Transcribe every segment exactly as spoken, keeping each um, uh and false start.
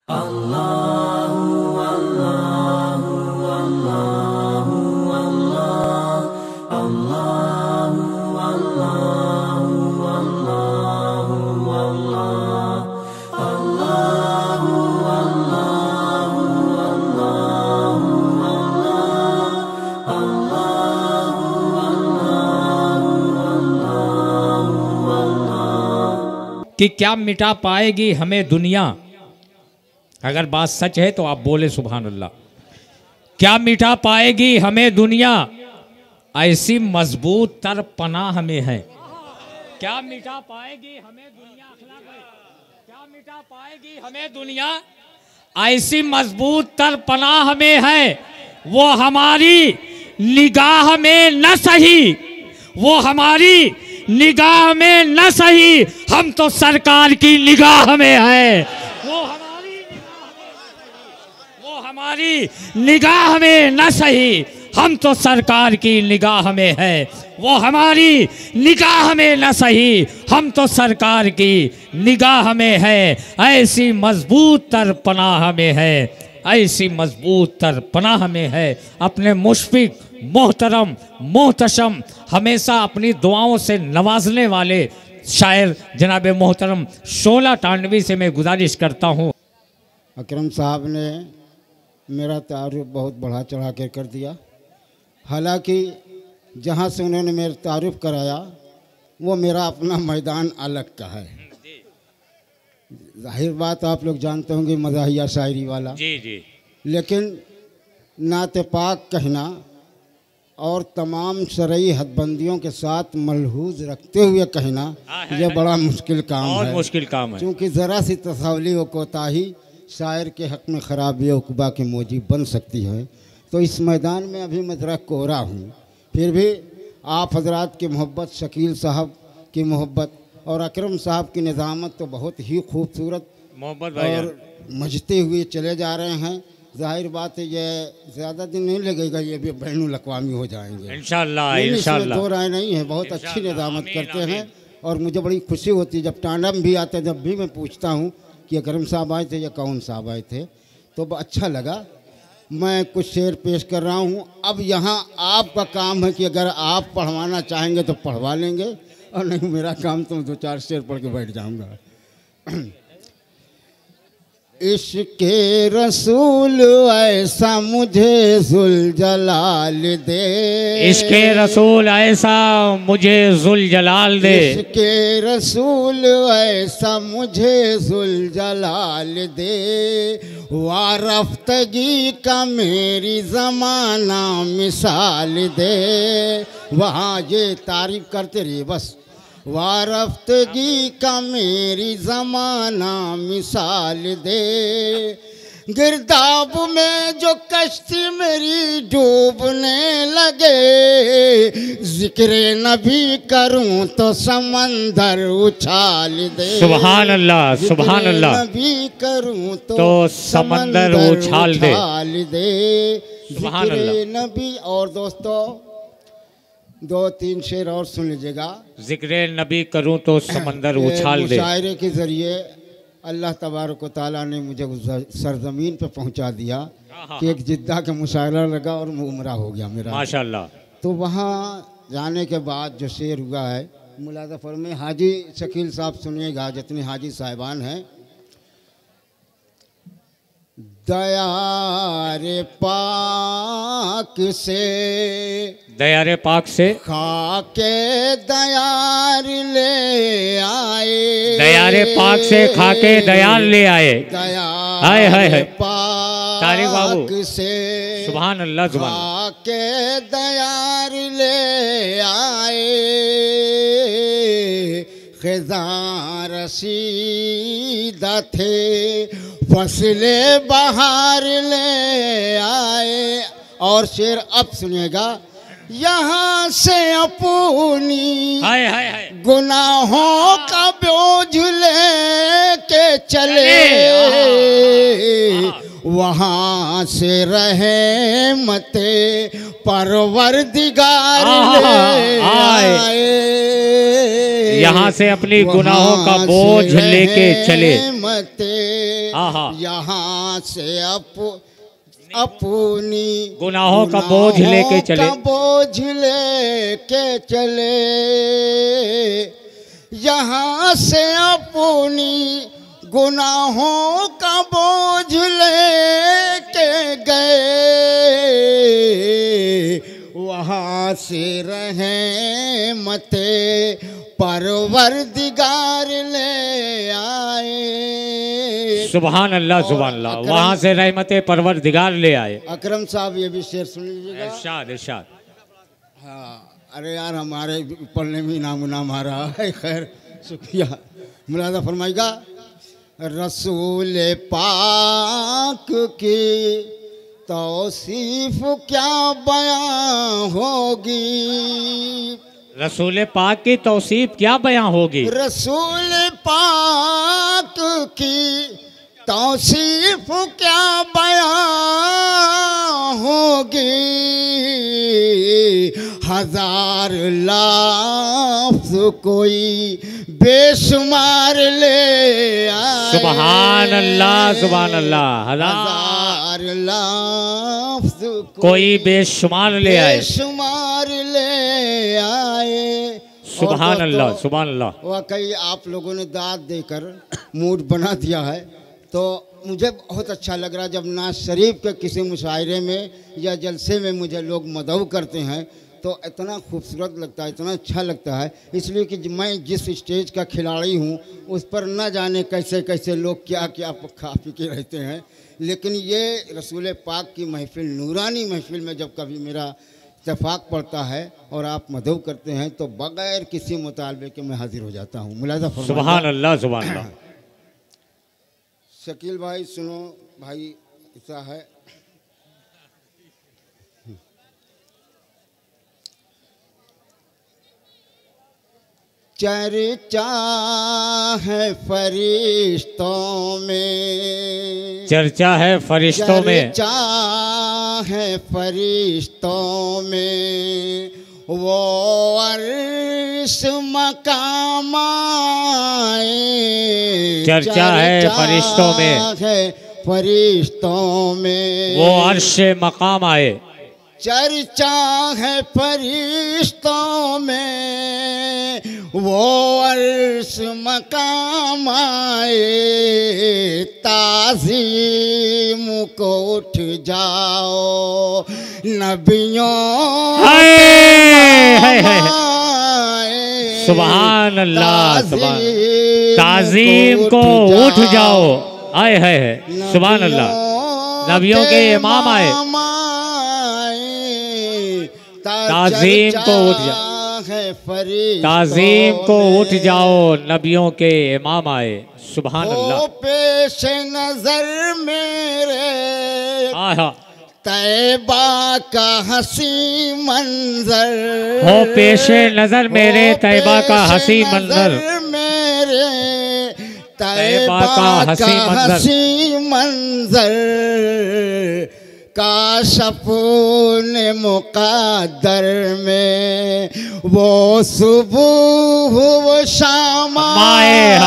अल्लाहु अल्लाहु अल्लाहु अल्लाह अल्लाहु अल्लाहु अल्लाहु अल्लाह अल्लाहु अल्लाहु अल्लाहु अल्लाहु अल्लाहु अल्लाह। कि क्या मिटा पाएगी हमें दुनिया? अगर बात सच है तो आप बोले सुभान अल्लाह। क्या मिटा पाएगी हमें दुनिया? ऐसी मजबूत तर पनाह में है। क्या मिटा पाएगी हमें दुनिया? क्या मिटा पाएगी हमें दुनिया? ऐसी मजबूत तर पनाह में है। वो हमारी निगाह में न सही, वो हमारी निगाह में न सही, हम तो सरकार की निगाह में है। वो हमारी निगाह में न सही, हम तो सरकार की निगाह में है। वो हमारी निगाह में न सही, हम तो सरकार की निगाह में है। ऐसी मजबूत तर पनाह में है, ऐसी मजबूत तर पनाह में है। अपने मुशफिक मोहतरम मोहतशम हमेशा अपनी दुआओं से नवाजने वाले शायर जनाब मोहतरम शोला टांडवी से मैं गुजारिश करता हूँ। अकरम साहब ने मेरा तारुफ बहुत बढ़ा चढ़ा कर कर दिया। हालांकि जहाँ से उन्होंने मेरा तारुफ कराया वो मेरा अपना मैदान अलग का है। जाहिर बात आप लोग जानते होंगे मज़ाहिया शायरी वाला जी जी, लेकिन नात पाक कहना और तमाम शरई हदबंदियों के साथ मलहूज रखते हुए कहना यह बड़ा मुश्किल काम बहुत है। मुश्किल काम है, क्योंकि ज़रा सी तसावली व कोताही शायर के हक़ में ख़राबी उक़बा के मौजूद बन सकती है। तो इस मैदान में अभी मैं ज़रा कोरा हूँ, फिर भी आप हजरात की मोहब्बत, शकील साहब की मोहब्बत और अकरम साहब की निज़ामत तो बहुत ही खूबसूरत मोहब्बत और मजते हुए चले जा रहे हैं। जाहिर बात है ये ज़्यादा दिन नहीं लगेगा, ये भी बैनुल अक़वामी हो जाएंगे इंशाअल्लाह इसमें इंशाअल्लाह। दो राय नहीं है। बहुत अच्छी निज़ामत करते हैं और मुझे बड़ी खुशी होती है जब टांडम भी आते हैं, जब भी मैं पूछता हूँ कि अकरम साहब आए थे या कौन साहब आए थे, तो अच्छा लगा। मैं कुछ शेर पेश कर रहा हूँ। अब यहाँ आपका काम है कि अगर आप पढ़वाना चाहेंगे तो पढ़वा लेंगे, और नहीं मेरा काम तो दो चार शेर पढ़ के बैठ जाऊँगा। इश्क़े रसूल ऐसा मुझे जुल जलाल दे, इश्क़े रसूल ऐसा मुझे जुल जलाल दे, इश्क़े रसूल ऐसा मुझे जुल जलाल दे, वारफ्तगी का मेरी ज़माना मिसाल दे। वहाँ ये तारीफ़ करते रहिए बस। वारफ्तगी का मेरी ज़माना मिसाल दे, गिरदाब में जो कश्ती मेरी डूबने लगे, ज़िक्र नबी करूं तो समंदर उछाल दे। सुभान अल्लाह सुभान अल्लाह। नबी करूं तो, तो समंदर उछाल दे, दे। सुभान अल्लाह। ज़िक्र नबी। और दोस्तों दो तीन शेर और सुन लीजिएगा। जिक्र नबी करूं तो समंदर उछाल दे। मुशायरे के ज़रिए अल्लाह तबारक व तआला ने मुझे उस सरजमीन पर पहुंचा दिया कि एक जिद्दा का मुशायरा लगा और उम्रा हो गया मेरा माशाअल्लाह। तो वहाँ जाने के बाद जो शेर हुआ है मुलाज़ा फरमाए। हाजी शकील साहब सुनिएगा, जितने हाजी साहिबान हैं। दयारे पाक से, दयारे पाक से खाके दयार ले आए, दयारे पाक से खाके दयाल ले आए। हाय हाय हाय तारिक बाबू पाक से सुभान अल्लाह सुभान। खाके दयार ले आए, ख़िज़ां रसीदा थे फसले बहार ले आए। और शेर अब सुनिएगा। यहाँ से अपनी हाय हाय हाय गुनाहों का बोझ ले के चले, वहाँ से रहे मते परवरदिगार ले आए। यहाँ से अपनी गुनाहों का बोझ लेके चले, मते आहा। यहाँ से अप अपनी गुनाहों का बोझ लेके चले, का बोझ लेके चले, यहाँ से अपनी गुनाहों का बोझ लेके गए, वहाँ से रहे मते परवरदिगार ले आए। सुभान अल्लाह सुभान अल्लाह। वहाँ से रहमते परवरदिगार ले आए। अकरम साहब ये भी शेर सुन लीजिएगा। इरशाद इरशाद। हाँ, अरे यार हमारे पढ़ने में नाम नाम आ रहा है, खैर शुक्रिया। मुलाजा फरमाएगा, रसूल पाक की तौसीफ क्या बयां होगी, रसूल पाक की तौसीफ क्या बयां होगी, रसूल पाक की तौसीफ क्या बयां होगी, हजार लफ्ज़ कोई बेशुमार ले आए। सुभान अल्लाह सुभान अल्लाह। हजार लफ्ज़ कोई बेशुमार ले आए, बेशुमार ले आए। सुभान अल्लाह सुभान अल्लाह। वाकई आप लोगों ने दाद देकर मूड बना दिया है, तो मुझे बहुत अच्छा लग रहा है जब नाज शरीफ के किसी मुशायरे में या जलसे में मुझे लोग मदऊ करते हैं, तो इतना खूबसूरत लगता है, इतना अच्छा लगता है। इसलिए कि मैं जिस स्टेज का खिलाड़ी हूँ उस पर न जाने कैसे कैसे लोग क्या क्या खा पी के रहते हैं, लेकिन ये रसूल पाक की महफिल, नूरानी महफिल में जब कभी मेरा इत्तेफाक पड़ता है और आप मदऊ करते हैं, तो बग़ैर किसी मुतालबे के मैं हाजिर हो जाता हूँ। मुलाज़ा फरमाइए। सुभान अल्लाह सुभान अल्लाह। शकील भाई सुनो भाई, ऐसा है, चर्चा है फरिश्तों में, चर्चा है फरिश्तों में, चर्चा है फरिश्तों में, वो अर्श मकाम आए। चर्चा है फरिश्तों में, है फरिश्तों में, वो अर्श मकाम आए। चर्चा है फरिश्तों में, वो अर्श मकाम आए। ताज़ीम को उठ जाओ नबियों हाय हाय हाय। सुभान अल्लाह सुभान। ताज़ीम को उठ जाओ, आए है सुभान अल्लाह। नबियों के इमाम आए, ताज़ीम को उठ जाओ, ताज़ीम को उठ जाओ, नबियों के इमाम आए। सुभान अल्लाह। पेश नजर मेरे आहा, तैबा का हसी मंजर, हो पेशे नजर मेरे तैबा का हसी मंजर, मेरे तैबा का हसी मंजर, काशफ ने मुक़द्दर में वो सुबह वो शाम आए।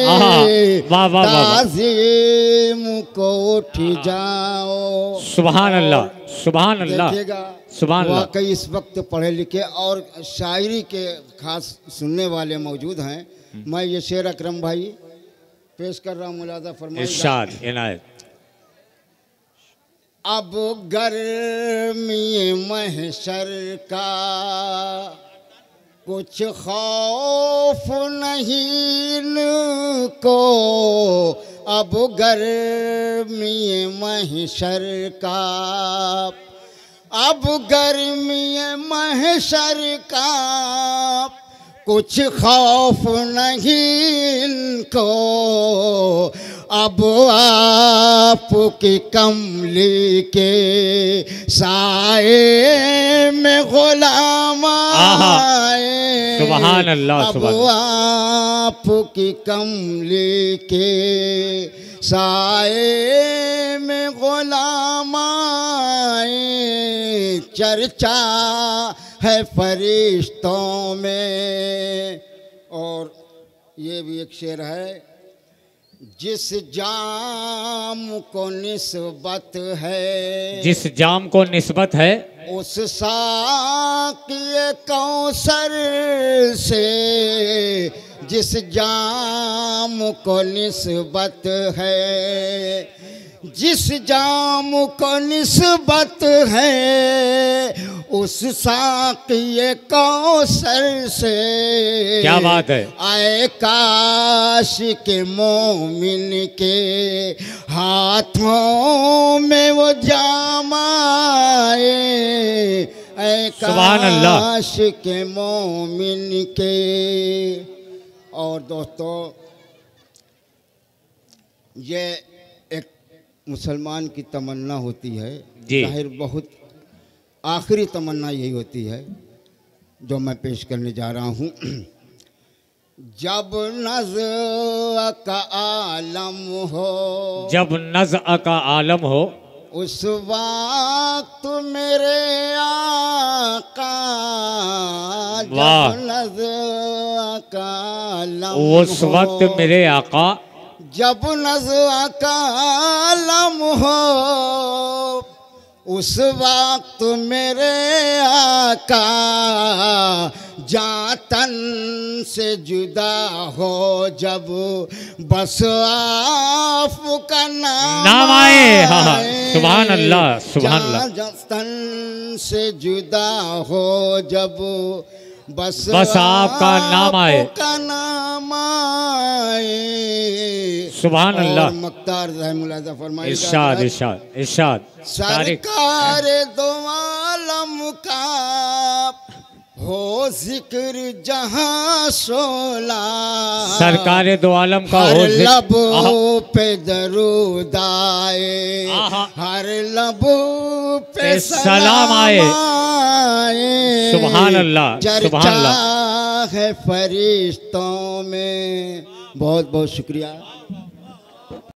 ताज़ीम को उठ जाओ। सुभान अल्लाह सुभान अल्लाह सुभान अल्लाह। वाकई इस वक्त पढ़े लिखे और शायरी के खास सुनने वाले मौजूद हैं। मैं ये शेर अकरम भाई पेश कर रहा हूँ, मुलाज़ा फरमाइएगा। इरशाद इनायत। अब गर्मी महशर का कुछ खौफ नहीं इनको, अब गर्मी महशर का, अब गर्मी महशर का कुछ खौफ नहीं इनको, अब आपकी कमली के साए में गुलाम आए। सुभान अल्लाह अब आपकी कमली के साए में गुलाम आए। चर्चा है फरिश्तों में। और ये भी एक शेर है, जिस जाम को निस्बत है, जिस जाम को निस्बत है, उस साक़ी कौसर से। जिस जाम को निस्बत है, जिस जाम को निस्बत है, उस साक़ी कौसर से। क्या बात है। आए काश के मोमिन के हाथों में वो जाम आए। ऐ सुभान अल्लाह। काश के मोमिन के। और दोस्तों, ये एक मुसलमान की तमन्ना होती है, जाहिर बहुत आखिरी तमन्ना यही होती है जो मैं पेश करने जा रहा हूँ। जब नज़्र का आलम हो, जब नज़्र का आलम हो, उस वक्त मेरे आका। जब नज़्र का आलम हो, उस वक्त मेरे आका। जब नज़्र का आलम हो, उस वक्त मेरे आका जातन से जुदा हो। जब बस आपका नाम नाम आए। हाँ हाँ, सुभान अल्लाह, सुभान अल्लाह। जातन से जुदा हो, जब बस बस आपका नाम आए, आपका नाम आए। सुभान अल्लाह। मक्तार रहमुल्लाह फरमाइए, इरशाद इरशाद इरशाद। सरकार दो आलम का हो जिक्र जहां शोला। सरकार दो आलम का हर हो जिक्र। लबों पे दरूद आए, हर लबों पे सलाम आए। सुभान अल्लाह, सुभान अल्लाह। है फरिश्तों में। बहुत बहुत शुक्रिया।